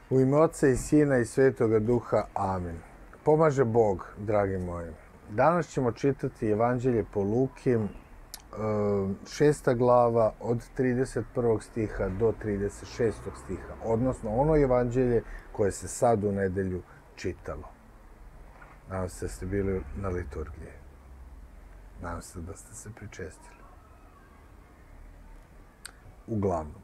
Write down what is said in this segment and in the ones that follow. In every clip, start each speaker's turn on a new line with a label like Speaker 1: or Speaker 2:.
Speaker 1: U ime Oca i Sina i Svetoga Duha. Amin. Pomaže Bog, dragi moji. Danas ćemo čitati Evanđelje po Luki, 6. glava od 31. stiha do 36. stiha. Odnosno ono Evanđelje koje se sad u nedelju čitalo. Nadam se da ste bili na liturgiji. Nadam se da ste se pričestili. Uglavnom.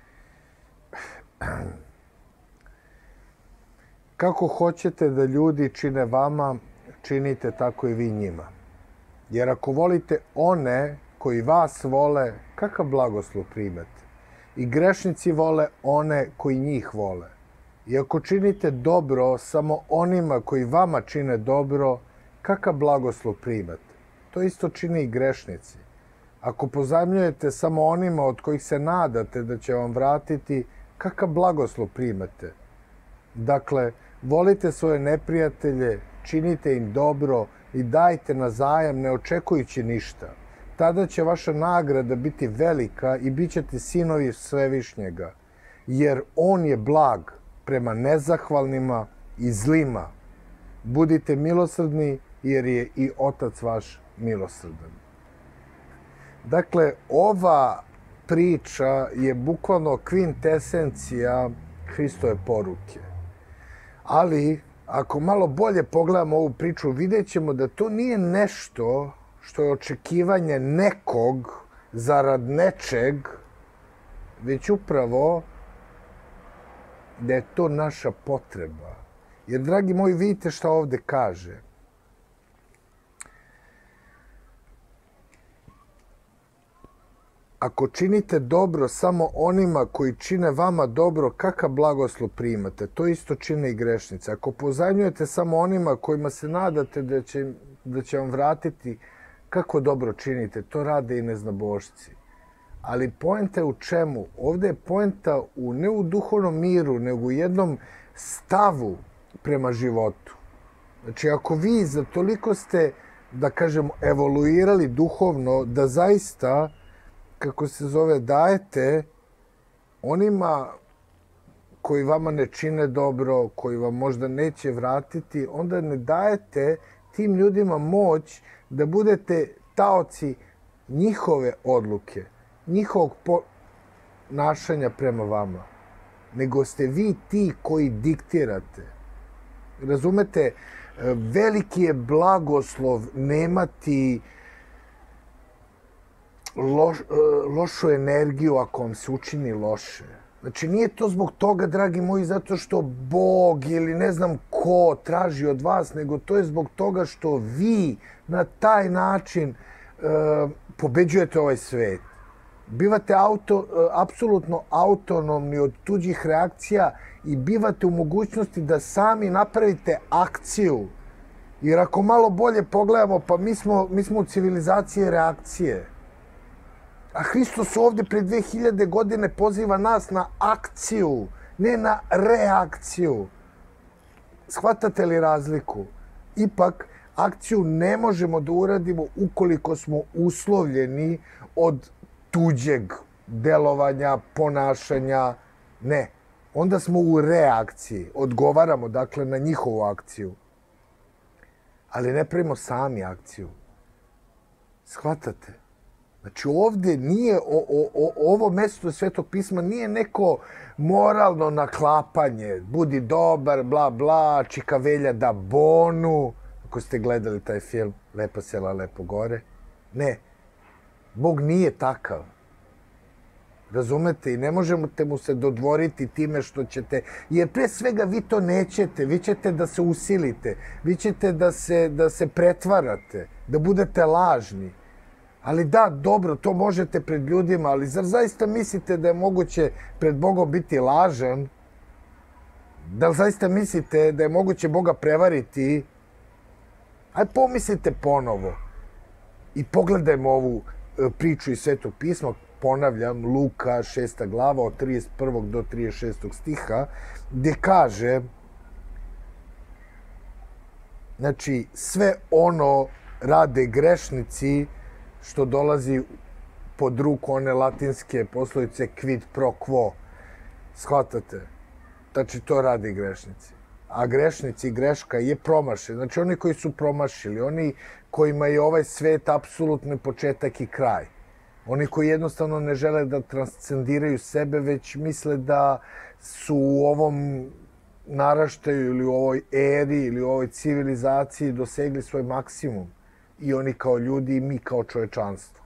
Speaker 1: Kako hoćete da ljudi čine vama, činite tako i vi njima. Jer ako volite one koji vas vole, kakav blagoslov primate? I grešnici vole one koji njih vole. I ako činite dobro samo onima koji vama čine dobro, kakav blagoslov primate? To isto čine i grešnici. Ako pozajmljujete samo onima od kojih se nadate da će vam vratiti, kakav blagoslov primate? Dakle, volite svoje neprijatelje, činite im dobro i dajte na zajam ne očekujući ništa. Tada će vaša nagrada biti velika i bit ćete sinovi Svevišnjega, jer on je blag prema nezahvalnima i zlima. Budite milosrdni, jer je i Otac vaš milosrdan. Dakle, ova priča je bukvalno kvintesencija Hristove poruke. Ali, ako malo bolje pogledamo ovu priču, vidjet ćemo da to nije nešto što je očekivanje nekog zarad nečeg, već upravo da je to naša potreba. Jer, dragi moji, vidite šta ovde kaže. Ako činite dobro samo onima koji čine vama dobro, kakav blagoslov primate? To isto čine i grešnice. Ako pozajmljujete samo onima kojima se nadate da će vam vratiti, kako dobro činite? To rade i neznabošci. Ali poenta je u čemu? Ovde je poenta ne u duhovnom miru, nego u jednom stavu prema životu. Znači, ako vi za toliko ste, da kažemo, evoluirali duhovno, da zaista, kako se zove, dajete onima koji vama ne čine dobro, koji vam možda neće vratiti, onda ne dajete tim ljudima moć da budete taoci njihove odluke, njihovog ponašanja prema vama. Nego ste vi ti koji diktirate. Razumete, veliki je blagoslov nemati lošu energiju ako vam se učini loše. Znači, nije to zbog toga, dragi moji, zato što Bog ili ne znam ko traži od vas, nego to je zbog toga što vi na taj način pobeđujete ovaj svet. Bivate apsolutno autonomni od tuđih reakcija i bivate u mogućnosti da sami napravite akciju. Jer ako malo bolje pogledamo, pa mi smo u civilizaciji reakcije. A Hristos ovde pre 2000 godine poziva nas na akciju, ne na reakciju. Shvatate li razliku? Ipak, akciju ne možemo da uradimo ukoliko smo uslovljeni od tuđeg delovanja, ponašanja. Ne. Onda smo u reakciji. Odgovaramo, dakle, na njihovu akciju. Ali ne pravimo sami akciju. Shvatate? Znači, ovde nije, ovo mesto Svetog pisma nije neko moralno naklapanje. Budi dobar, bla, bla, čika velja da bonu. Ako ste gledali taj film, Lepa sela, lepo gore. Ne. Bog nije takav. Razumete? I ne možete mu se dodvoriti time što ćete... Jer pre svega vi to nećete. Vi ćete da se usilite. Vi ćete da se pretvarate. Da budete lažni. Ali da, dobro, to možete pred ljudima, ali zar zaista mislite da je moguće pred Bogom biti lažan? Da li zaista mislite da je moguće Boga prevariti? Ajde, pomislite ponovo. I pogledajmo ovu priču iz Svetog pisma, ponavljam, Luka 6. glava od 31. do 36. stiha, gdje kaže, znači, sve ono rade grešnici što dolazi pod ruku one latinske poslovice quid pro quo. Shvatate? Znači, to rade grešnici. A grešnici i greška je promašaj. Znači, oni koji su promašili, oni kojima je ovaj svet apsolutni početak i kraj. Oni koji jednostavno ne žele da transcendiraju sebe, već misle da su u ovom naraštaju ili u ovoj eri ili u ovoj civilizaciji dosegli svoj maksimum. I oni kao ljudi i mi kao čovečanstvo.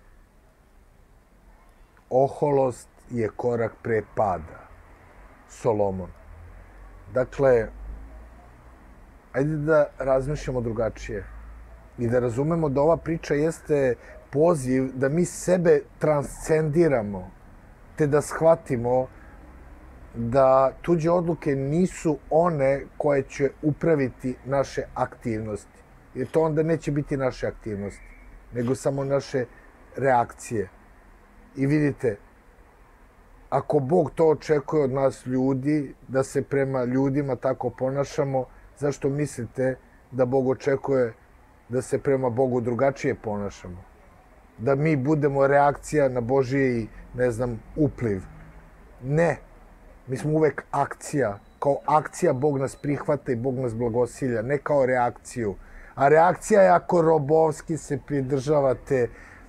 Speaker 1: Oholost je korak pre pada. Solomon. Dakle, ajde da razmišljamo drugačije i da razumemo da ova priča jeste poziv da mi sebe transcendiramo, te da shvatimo da tuđe odluke nisu one koje će upraviti naše aktivnosti. Jer to onda neće biti naše aktivnosti, nego samo naše reakcije. I vidite, ako Bog to očekuje od nas ljudi, da se prema ljudima tako ponašamo, zašto mislite da Bog očekuje da se prema Bogu drugačije ponašamo? Da mi budemo reakcija na Božiji, upliv. Ne. Mi smo uvek akcija. Kao akcija Bog nas prihvata i Bog nas blagosilja, ne kao reakciju. A reakcija je ako robovski se pridržavate,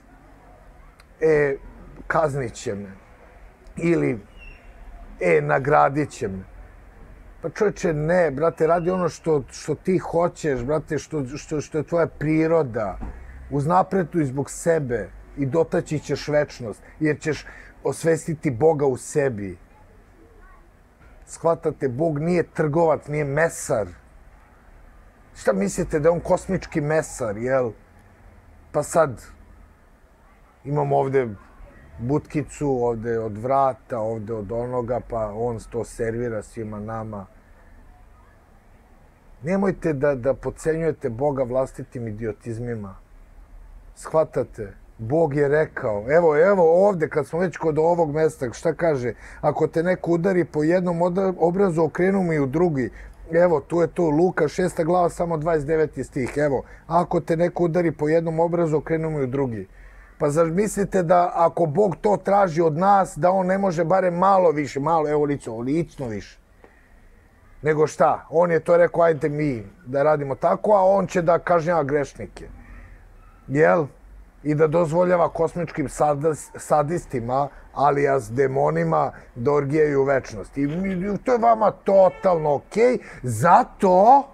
Speaker 1: kaznit će me. Ili, nagradit će me. Pa čovječe, ne, brate, radi ono što ti hoćeš, brate, što je tvoja priroda. Uznapreduj zbog sebe i dotaći ćeš večnost, jer ćeš osvestiti Boga u sebi. Shvatate, Bog nije trgovac, nije mesar. Šta mislite da je on kosmički mesar, jel? Pa sad imamo ovde butkicu, ovde od vrata, ovde od onoga, pa on to servira svima nama. Nemojte da podcenjujete Boga vlastitim idiotizmima. Shvatate? Bog je rekao, evo ovde, kad smo već kod ovog mesta, šta kaže? Ako te neko udari po jednom obrazu, okrenu mu i u drugi. Evo, tu je to Luka, 6. glava, samo 29. stih. Evo, ako te neko udari po jednom obrazu, okrenu mu i u drugi. Pa zar mislite da ako Bog to traži od nas, da on ne može barem malo više, lično više? Nego šta? On je to rekao, ajde mi da radimo tako, a on će da kažnjava grešnike. Jel? I da dozvoljava kosmičkim sadistima, alijas demonima, da orgijaju večnost. I to je vama totalno okej, zato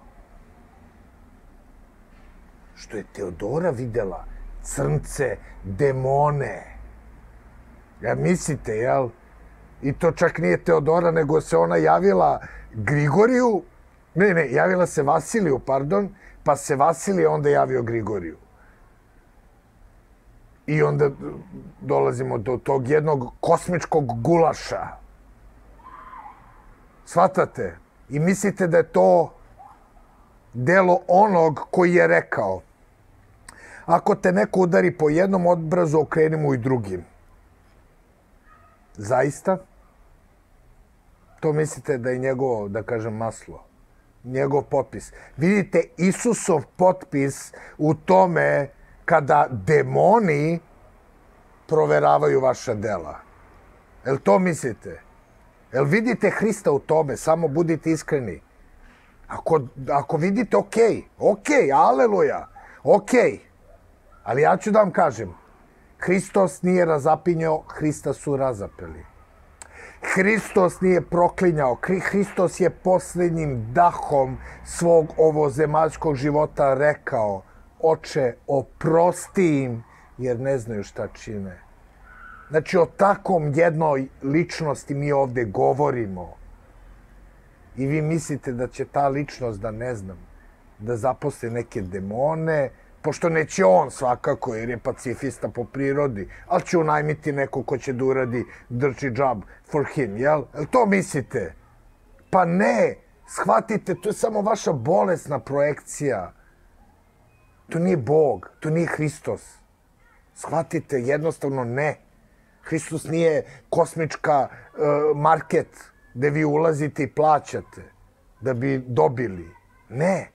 Speaker 1: što je Teodora videla crnce, demone. Ja mislite, jel? I to čak nije Teodora, nego se ona javila Grigoriju, javila se Vasiliju, pardon, pa se Vasilije onda javio Grigoriju. I onda dolazimo do tog jednog kosmičkog gulaša. Shvatate? I mislite da je to delo onog koji je rekao: ako te neko udari po jednom obrazu, okreni mu i drugim. Zaista? To mislite da je njegovo, da kažem, maslo? Njegov potpis. Vidite Isusov potpis u tome kada demoni proveravaju vaša dela. Jel to mislite? Jel vidite Hrista u tome? Samo budite iskreni. Ako vidite, okej, aleluja, okej. Ali ja ću da vam kažem, Hristos nije razapinjao, Hrista su razapeli. Hristos nije proklinjao, Hristos je posljednjim dahom svog ovozemaljskog života rekao: Oče, oprosti im, jer ne znaju šta čine. Znači, o takvom jednoj ličnosti mi ovde govorimo. I vi mislite da će ta ličnost, da zaposle neke demone, pošto neće on svakako, jer je pacifista po prirodi, ali će unajmiti neko ko će da uradi dirty job for him, jel? Jel to mislite? Pa ne, shvatite, to je samo vaša bolesna projekcija. To nije Bog, to nije Hristos. Shvatite, jednostavno ne. Hristos nije kosmička market gde vi ulazite i plaćate da bi dobili. Ne.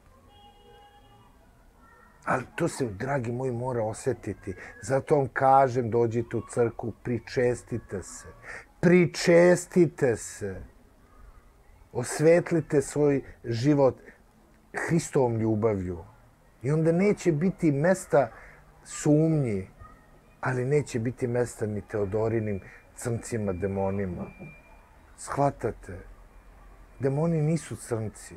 Speaker 1: Ali to se, dragi moji, mora osetiti. Zato vam kažem, dođite u crkvu, pričestite se. Pričestite se. Osvetlite svoj život Hristovom ljubavlju. I onda neće biti mesta sumnji, ali neće biti mesta ni Teodorinim crncima, demonima. Shvatate? Demoni nisu crnci.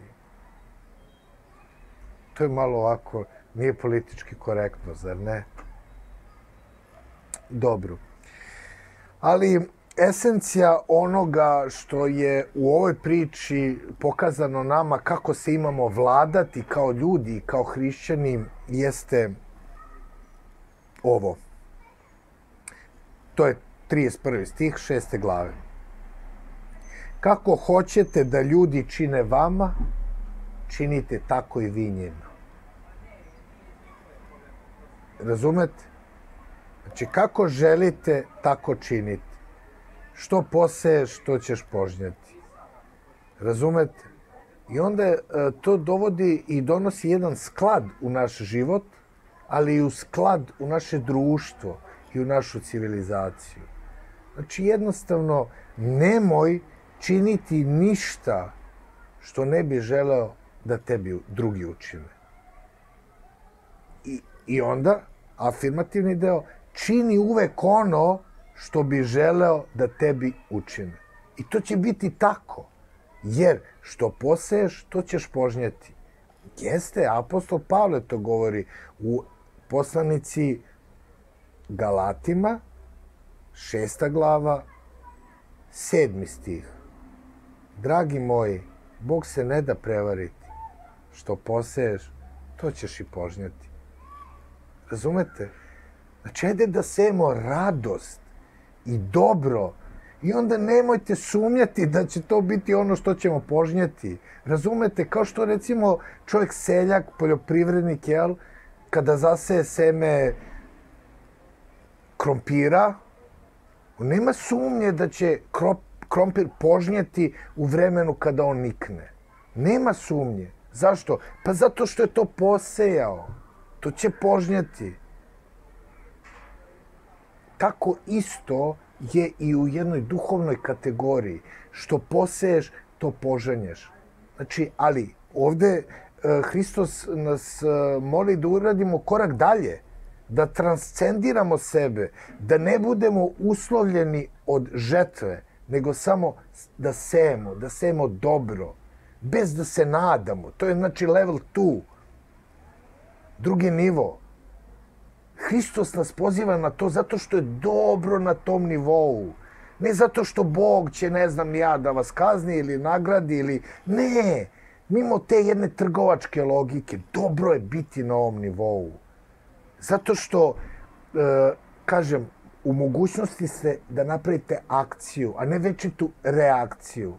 Speaker 1: To je malo ovako, nije politički korektno, zar ne? Dobro. Ali esencija onoga što je u ovoj priči pokazano nama kako se imamo vladati kao ljudi, kao hrišćani, jeste ovo. To je 31. stih 6. glave. Kako hoćete da ljudi čine vama, činite tako i vi njima. Razumete? Znači, kako želite, tako činite. Što poseješ, to ćeš požnjati. Razumete? I onda to dovodi i donosi jedan sklad u naš život, ali i u sklad u naše društvo i u našu civilizaciju. Znači, jednostavno, nemoj činiti ništa što ne bi želeo da tebi drugi učine. I onda, afirmativni deo, čini uvek ono što bi želeo da tebi učine. I to će biti tako. Jer što poseješ, to ćeš požnjeti. Jeste, apostol Pavle to govori u poslanici Galatima, 6. glava, 7. stih. Dragi moji, Bog se ne da prevariti. Što poseješ, to ćeš i požnjeti. Razumete? Znači, ajde da sejemo radost i dobro. I onda nemojte sumnjati da će to biti ono što ćemo požnjeti. Razumete? Kao što, recimo, čovjek seljak, poljoprivrednik, jel? Kada zaseje seme krompira, on nema sumnje da će krompir požnjeti u vremenu kada on nikne. Nema sumnje. Zašto? Pa zato što je to posejao. To će požnjeti. Tako isto je i u jednoj duhovnoj kategoriji. Što poseješ, to požanješ. Znači, ali ovde Hristos nas moli da uradimo korak dalje, da transcendiramo sebe, da ne budemo uslovljeni od žetve, nego samo da sejemo dobro, bez da se nadamo. To je znači level 2, drugi nivo. Hristos nas poziva na to zato što je dobro na tom nivou. Ne zato što Bog će, ne znam ni ja, da vas kazni ili nagradi ili... Ne, mimo te jedne trgovačke logike, dobro je biti na ovom nivou. Zato što, kažem, u mogućnosti ste da napravite akciju, a ne večitu reakciju.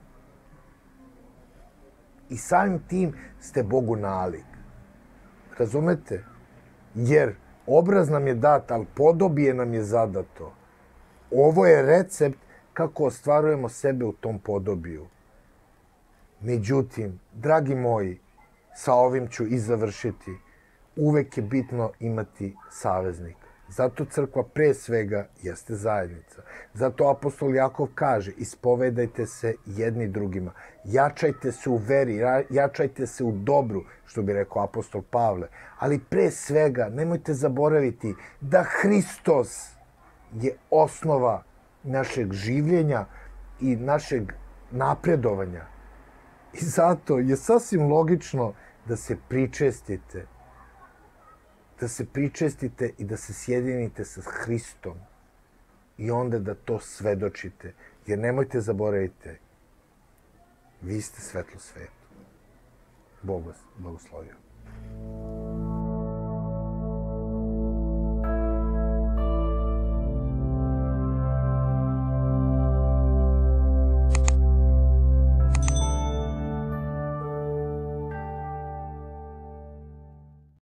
Speaker 1: I samim tim ste Bogu nalik. Razumete? Jer obraz nam je dat, ali podobije nam je zadato. Ovo je recept kako ostvarujemo sebe u tom podobiju. Međutim, dragi moji, sa ovim ću i završiti. Uvek je bitno imati saveznika. Zato crkva pre svega jeste zajednica. Zato apostol Jakov kaže, ispovedajte se jedni drugima. Jačajte se u veri, jačajte se u dobru, što bi rekao apostol Pavle. Ali pre svega, nemojte zaboraviti da Hristos je osnova našeg življenja i našeg napredovanja. I zato je sasvim logično da se pričestite. Da se pričestite i da se sjedinite sa Hristom. I onda da to svedočite. Jer nemojte zaboraviti, vi ste svetlo svetu. Bog vas blagoslovio.